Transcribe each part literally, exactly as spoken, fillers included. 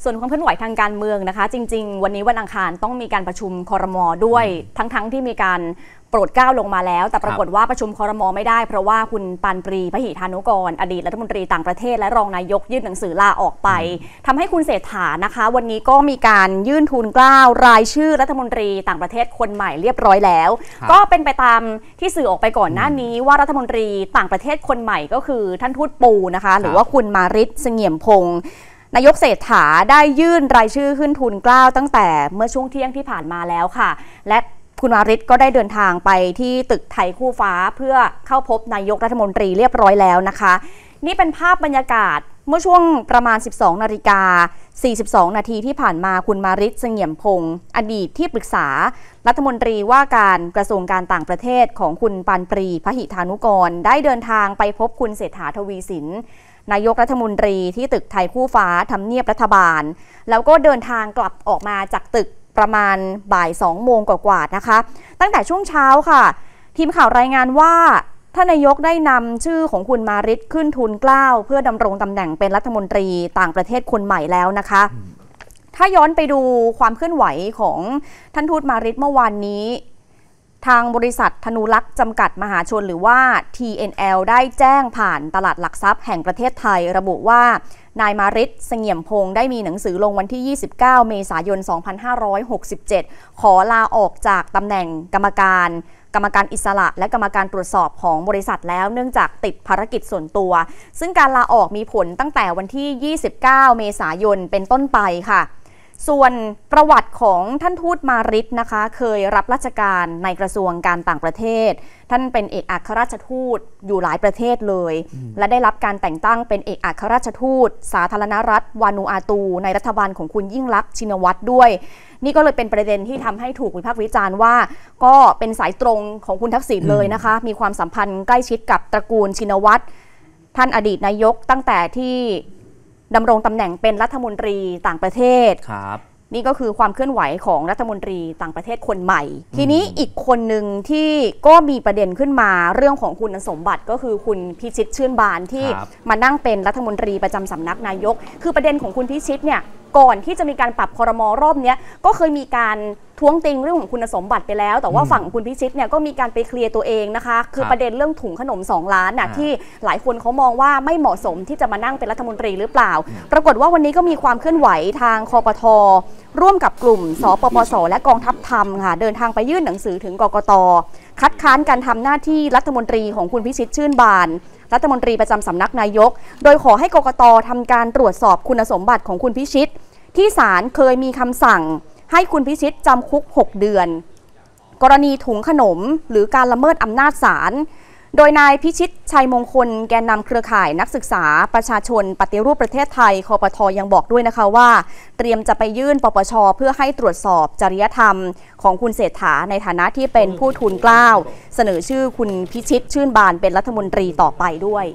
ส่วนความเคลื่อนไหวทางการเมืองนะคะจริงๆวันนี้วันอังคารต้องมีการประชุมครม.ด้วยทั้งๆที่มีการโปรดเกล้าลงมาแล้วแต่ปรากฏว่าประชุมครม.ไม่ได้เพราะว่าคุณปานปรีพหิธานุกรอดีตรัฐมนตรีต่างประเทศและรองนายกยื่นหนังสือลาออกไปทำให้คุณเศรษฐานะคะวันนี้ก็มีการยื่นทูลเกล้ารายชื่อรัฐมนตรีต่างประเทศคนใหม่เรียบร้อยแล้วก็เป็นไปตามที่สื่อออกไปก่อนหน้านี้ว่ารัฐมนตรีต่างประเทศคนใหม่ก็คือท่านทูตปูนะคะหรือว่าคุณมาริศ เสงี่ยมพงษ์นายกเศรษฐาได้ยื่นรายชื่อขึ้นทูลเกล้าตั้งแต่เมื่อช่วงเที่ยงที่ผ่านมาแล้วค่ะและคุณมาริศก็ได้เดินทางไปที่ตึกไทยคู่ฟ้าเพื่อเข้าพบนายกรัฐมนตรีเรียบร้อยแล้วนะคะนี่เป็นภาพบรรยากาศเมื่อช่วงประมาณ สิบสองนาฬิกาสี่สิบสองนาทีที่ผ่านมาคุณมาริศ เสงี่ยมพงษ์อดีตที่ปรึกษารัฐมนตรีว่าการกระทรวงการต่างประเทศของคุณปานปรีพหิธานุกรได้เดินทางไปพบคุณเศรษฐาทวีสินนายกรัฐมนตรีที่ตึกไทยคู่ฟ้าทำเนียบรัฐบาลแล้วก็เดินทางกลับออกมาจากตึกประมาณบ่ายสองโมงกว่าๆนะคะตั้งแต่ช่วงเช้าค่ะทีมข่าวรายงานว่าท่านนายกได้นำชื่อของคุณมาริศขึ้นทูลเกล้าเพื่อดำรงตำแหน่งเป็นรัฐมนตรีต่างประเทศคนใหม่แล้วนะคะถ้าย้อนไปดูความเคลื่อนไหวของท่านทูตมาริศเมื่อวานนี้ทางบริษัทธนูลักษณ์จำกัดมหาชนหรือว่า ที เอ็น แอล ได้แจ้งผ่านตลาดหลักทรัพย์แห่งประเทศไทยระบุว่านายมาริศ เสงี่ยมพงษ์ได้มีหนังสือลงวันที่ยี่สิบเก้าเมษายนสองพันห้าร้อยหกสิบเจ็ดขอลาออกจากตำแหน่งกรรมการกรรมการอิสระและกรรมการตรวจสอบของบริษัทแล้วเนื่องจากติดภารกิจส่วนตัวซึ่งการลาออกมีผลตั้งแต่วันที่ยี่สิบเก้าเมษายนเป็นต้นไปค่ะส่วนประวัติของท่านทูตมาริศนะคะเคยรับราชการในกระทรวงการต่างประเทศท่านเป็นเอกอัครราชทูตอยู่หลายประเทศเลยและได้รับการแต่งตั้งเป็นเอกอัครราชทูตสาธารณรัฐวานูอาตูในรัฐบาลของคุณยิ่งลักษณ์ชินวัตรด้วยนี่ก็เลยเป็นประเด็นที่ทำให้ถูกวิพากษ์วิจารณ์ว่าก็เป็นสายตรงของคุณทักษิณเลยนะคะมีความสัมพันธ์ใกล้ชิดกับตระกูลชินวัตรท่านอดีตนายกตั้งแต่ที่ดำรงตำแหน่งเป็นรัฐมนตรีต่างประเทศครับนี่ก็คือความเคลื่อนไหวของรัฐมนตรีต่างประเทศคนใหม่ทีนี้อีกคนหนึ่งที่ก็มีประเด็นขึ้นมาเรื่องของคุณสมบัติก็คือคุณพิชิตชื่นบานที่มานั่งเป็นรัฐมนตรีประจำสำนักนายกคือประเด็นของคุณพิชิตเนี่ยก่อนที่จะมีการปรับครม.รอบนี้ก็เคยมีการท้วงติงเรื่องของคุณสมบัติไปแล้วแต่ว่าฝั่งคุณพิชิตเนี่ยก็มีการไปเคลียร์ตัวเองนะคะคือประเด็นเรื่องถุงขนมสองล้านน่ะที่หลายคนเขามองว่าไม่เหมาะสมที่จะมานั่งเป็นรัฐมนตรีหรือเปล่าปรากฏว่าวันนี้ก็มีความเคลื่อนไหวทางคปท.ร่วมกับกลุ่มสปปส.และกองทัพธรรมค่ะเดินทางไปยื่นหนังสือถึงกกต.คัดค้านการทำหน้าที่รัฐมนตรีของคุณพิชิตชื่นบานรัฐมนตรีประจำสำนักนายกโดยขอให้กกต.ทำการตรวจสอบคุณสมบัติของคุณพิชิตที่ศาลเคยมีคำสั่งให้คุณพิชิตจำคุกหกเดือนกรณีถุงขนมหรือการละเมิดอำนาจศาลโดยนายพิชิตชัยมงคลแกนนำเครือข่ายนักศึกษาประชาชนปฏิรูปประเทศไทยคปท.ยังบอกด้วยนะคะว่าเตรียมจะไปยื่นปปช.เพื่อให้ตรวจสอบจริยธรรมของคุณเศรษฐาในฐานะที่เป็นผู้ทูลเกล้าเสนอชื่อคุณพิชิตชื่นบานเป็นรัฐมนตรีต่อไปด้วย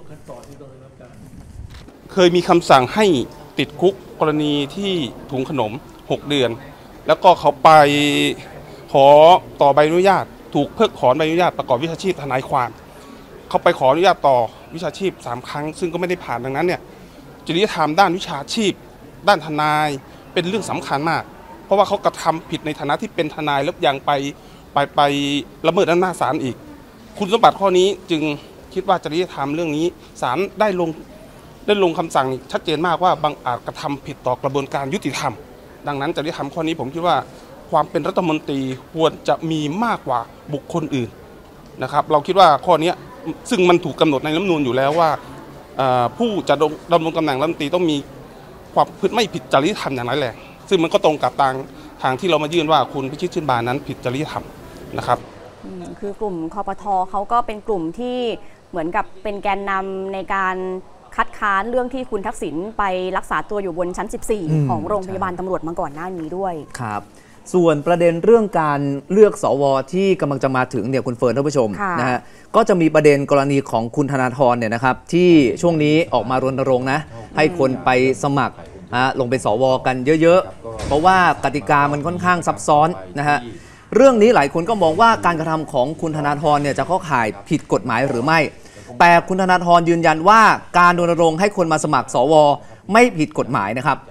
เคยมีคำสั่งให้ติดคุกกรณีที่ถุงขนมหกเดือนแล้วก็เขาไปขอต่อใบอนุญาตถูกเพิกถอนใบอนุญาตประกอบวิชาชีพทนายความเขาไปขออนุญาตต่อวิชาชีพสามครั้งซึ่งก็ไม่ได้ผ่านดังนั้นเนี่ยจริยธรรมด้านวิชาชีพด้านทนายเป็นเรื่องสำคัญมากเพราะว่าเขากระทำผิดในฐานะที่เป็นทนายแล้วยังไปไปไปละเมิดอำนาจศาลอีกคุณสมบัติข้อนี้จึงคิดว่าจริยธรรมเรื่องนี้ศาลได้ลงได้ลงคำสั่งชัดเจนมากว่าบางอาจกระทำผิดต่อกระบวนการยุติธรรมดังนั้นจริยธรรมข้อนี้ผมคิดว่าความเป็นรัฐมนตรีควรจะมีมากกว่าบุคคลอื่นนะครับเราคิดว่าข้อนี้ซึ่งมันถูกกำหนดในรัฐธรรมนูญอยู่แล้วว่าผู้จะดำรงตำแหน่งรัฐมนตรีต้องมีความผิดไม่ผิดจริยธรรมอย่างไรแหละซึ่งมันก็ตรงกับทางทางที่เรามายื่นว่าคุณพิชิตชื่นบานนั้นผิดจริยธรรมนะครับคือกลุ่มคปท.เขาก็เป็นกลุ่มที่เหมือนกับเป็นแกนนำในการคัดค้านเรื่องที่คุณทักษิณไปรักษาตัวอยู่บนชั้นสิบสี่ของโรงพยาบาลตำรวจมาก่อนหน้านี้ด้วยครับส่วนประเด็นเรื่องการเลือกสวที่กำลังจะมาถึงเนี่ยคุณเฟิร์นท่านผู้ชมนะฮะก็จะมีประเด็นกรณีของคุณธนาธรเนี่ยนะครับที่ช่วงนี้ออกมารณรงค์นะให้คนไปสมัครลงเป็นสวกันเยอะๆเพราะว่ากติกามันค่อนข้างซับซ้อนนะฮะเรื่องนี้หลายคนก็มองว่าการกระทำของคุณธนาธรเนี่ยจะเข้าข่ายผิดกฎหมายหรือไม่แต่คุณธนาธรยืนยันว่าการรณรงค์ให้คนมาสมัครสวไม่ผิดกฎหมายนะครับ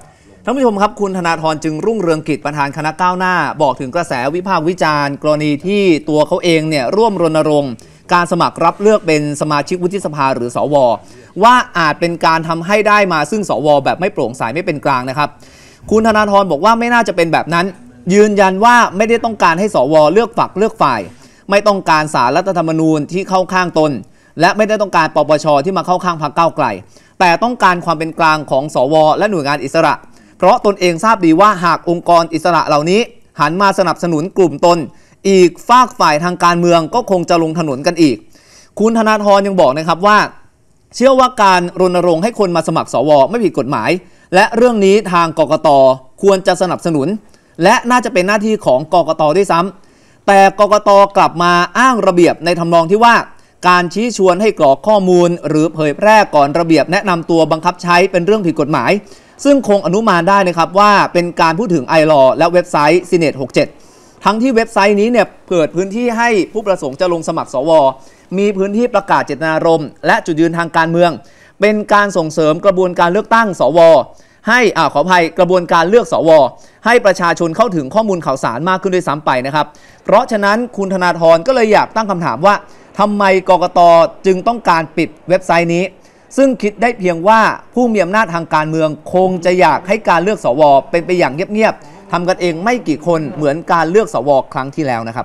ท่านผู้ชมครับคุณธนาธรจึงรุ่งเรืองกิจประธานคณะก้าวหน้าบอกถึงกระแสวิพากษ์วิจารณ์กรณีที่ตัวเขาเองเนี่ยร่วมรณรงค์การสมัครรับเลือกเป็นสมาชิกวุฒิสภาหรือสวว่าอาจเป็นการทำให้ได้มาซึ่งสวแบบไม่โปร่งใสไม่เป็นกลางนะครับคุณธนาธรบอกว่าไม่น่าจะเป็นแบบนั้นยืนยันว่าไม่ได้ต้องการให้สวเลือกฝักเลือกฝ่ายไม่ต้องการศาลรัฐธรรมนูญที่เข้าข้างตนและไม่ได้ต้องการปปชที่มาเข้าข้างพรรคก้าวไกลแต่ต้องการความเป็นกลางของสวและหน่วยงานอิสระเพราะตนเองทราบดีว่าหากองค์กรอิสระเหล่านี้หันมาสนับสนุนกลุ่มตนอีกฝากฝ่ายทางการเมืองก็คงจะลงถนนกันอีกคุณธนาธรยังบอกนะครับว่าเชื่อว่าการรณรงค์ให้คนมาสมัครสวไม่ผิดกฎหมายและเรื่องนี้ทางกกต.ควรจะสนับสนุนและน่าจะเป็นหน้าที่ของกกต.ด้วยซ้ำแต่กกต.กลับมาอ้างระเบียบในทำนองที่ว่าการชี้ชวนให้กรอกข้อมูลหรือเผยแพร่ก่อนระเบียบแนะนำตัวบังคับใช้เป็นเรื่องผิดกฎหมายซึ่งคงอนุมานได้นะครับว่าเป็นการพูดถึง ไอ แอล โอ และเว็บไซต์ ซี เน็ต หกสิบเจ็ด ทั้งที่เว็บไซต์นี้เนี่ยเปิดพื้นที่ให้ผู้ประสงค์จะลงสมัครสวมีพื้นที่ประกาศเจตนารมณ์และจุดยืนทางการเมืองเป็นการส่งเสริมกระบวนการเลือกตั้งสวให้อ่าขออภัยกระบวนการเลือกสวให้ประชาชนเข้าถึงข้อมูลข่าวสารมากขึ้นด้วยซ้ำไปนะครับเพราะฉะนั้นคุณธนาธรก็เลยอยากตั้งคำถามว่าทำไมกกต.จึงต้องการปิดเว็บไซต์นี้ซึ่งคิดได้เพียงว่าผู้มีอำนาจทางการเมืองคงจะอยากให้การเลือกสวเป็นไปอย่างเงียบๆทำกันเองไม่กี่คนเหมือนการเลือกสวครั้งที่แล้วนะครับ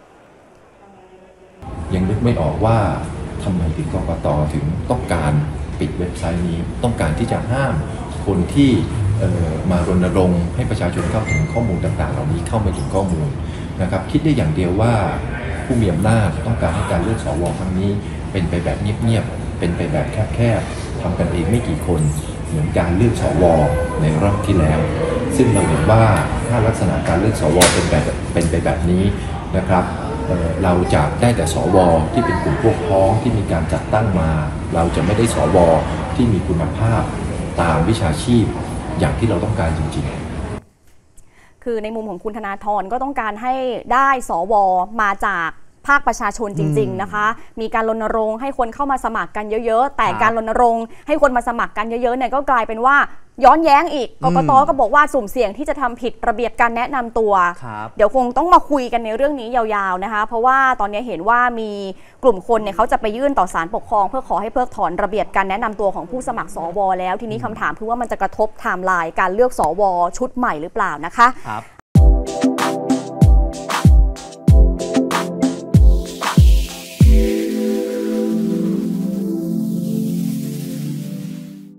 ยังนึกไม่ออกว่าทำไมถึงกกต.ถึงต้องการปิดเว็บไซต์นี้ต้องการที่จะห้ามคนที่มารณรงค์ให้ประชาชนเข้าถึงข้อมูลต่างๆเหล่านี้เข้าไม่ถึงข้อมูลนะครับคิดได้อย่างเดียวว่าผู้มีอำนาจต้องการให้การเลือกสวครั้งนี้เป็นไปแบบเงียบๆเป็นไปแบบแคบๆทำกันเองไม่กี่คนเหมือนการเลือกสวในรอบที่แล้วซึ่งเราเห็นว่าถ้าลักษณะการเลือกสวเป็นแบบเป็นไปแบบนี้นะครับเ, เราจะได้แต่สวที่เป็นกลุ่มพวกพ้องที่มีการจัดตั้งมาเราจะไม่ได้สวที่มีคุณภาพตามวิชาชีพอย่างที่เราต้องการจริงๆคือในมุมของคุณธนาธรก็ต้องการให้ได้สวมาจากภาคประชาชนจริงๆนะคะมีการรณรงค์ให้คนเข้ามาสมัครกันเยอะๆแต่การรณรงค์ให้คนมาสมัครกันเยอะๆเนี่ยก็กลายเป็นว่าย้อนแย้งอีกกกต.ก็บอกว่าสุ่มเสี่ยงที่จะทำผิดระเบียบการแนะนำตัวเดี๋ยวคงต้องมาคุยกันในเรื่องนี้ยาวๆนะคะเพราะว่าตอนนี้เห็นว่ามีกลุ่มคนเนี่ยเขาจะไปยื่นต่อศาลปกครองเพื่อขอให้เพิกถอนระเบียบการแนะนำตัวของผู้สมัครสวแล้วทีนี้คำถามคือว่ามันจะกระทบไทม์ไลน์การเลือกสวชุดใหม่หรือเปล่านะคะ